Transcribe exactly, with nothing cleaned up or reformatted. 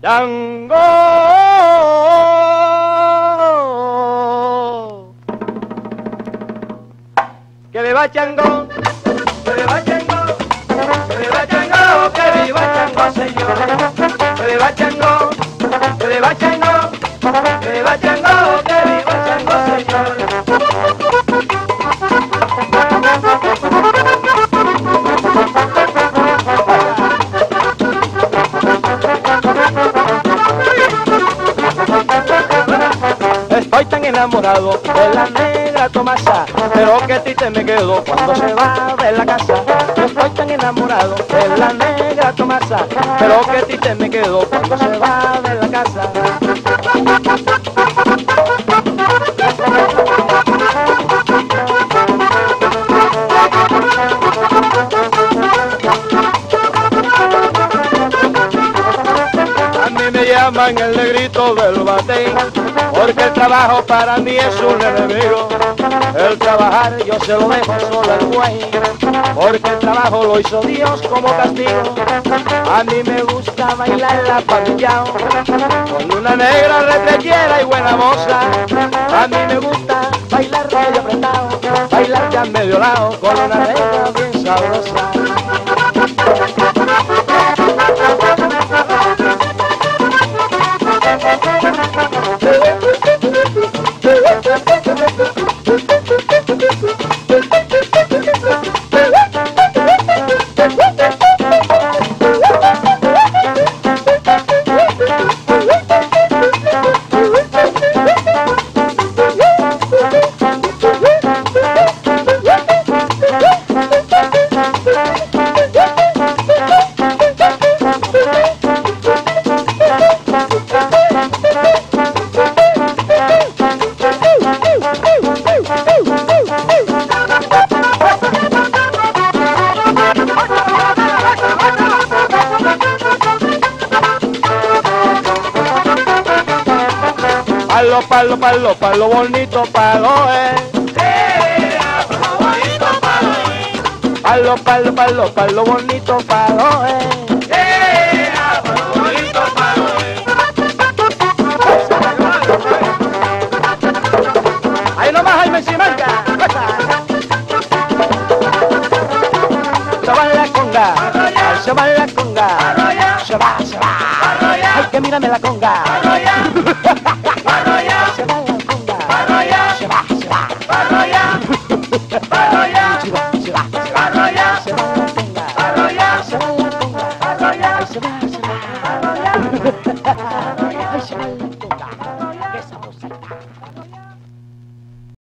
Chango, que viva Chango, que viva Chango, que viva Chango, que viva Chango, señor. Que viva Chango, que viva Chango, que viva Chango, que viva Chango, señor. Estoy tan enamorado de la negra Tomasa, pero que triste me quedo cuando se va de la casa. Estoy tan enamorado de la negra Tomasa, pero que triste me quedo cuando se va de la casa. A mí me llaman el negrito del batey, porque el trabajo para mí es un enemigo. El trabajar yo se lo dejo solo al buey, porque el trabajo lo hizo Dios como castigo. A mí me gusta bailar la pandillao con una negra retrechera y buena moza. A mí me gusta bailar medio apretado, bailar ya medio lado con una negra bien sabrosa. Palo, palo, palo, palo bonito, palo, eh. Eh, palo bonito, palo, eh. Palo, palo, palo, palo bonito, palo, eh. Eh, palo bonito, palo, eh. Ahí nomás, Jaime Simanca. Se va la conga, se va la conga, se va, se va. Ay, que mírame la conga. Se va la conga, se va, se va. Se va, se va, se va, se va la conga, se va la conga, ay, se va, se va. Ay, se va la conga, qué sabrosita.